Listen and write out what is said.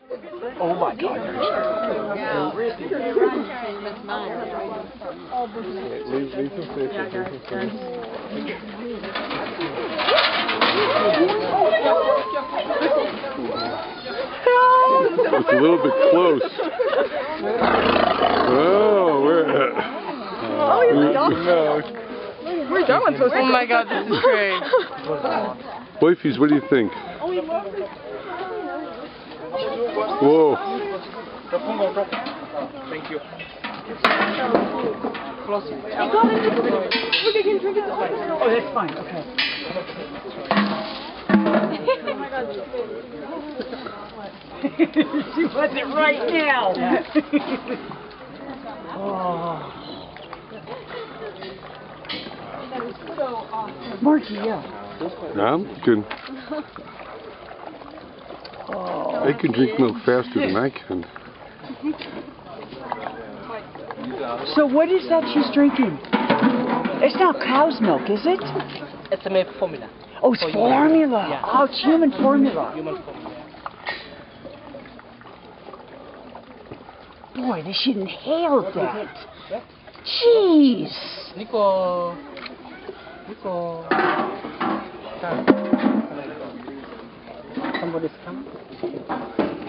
Oh my God. Leave some space. It's a little bit close. Oh, Where's that one supposed to go? Oh my God, this is great. Wifeys, what do you think? Whoa. Thank you. Oh, that's fine. Okay. She wants it right now. Oh. That is so awesome. Marky, yeah. I'm good. I can drink milk faster than I can. So what is that she's drinking? It's not cow's milk, is it? It's a milk formula. Oh, it's formula. Yeah. Oh, it's human formula. Human formula. Boy, they should inhale that. Jeez. Nico. Somebody's coming.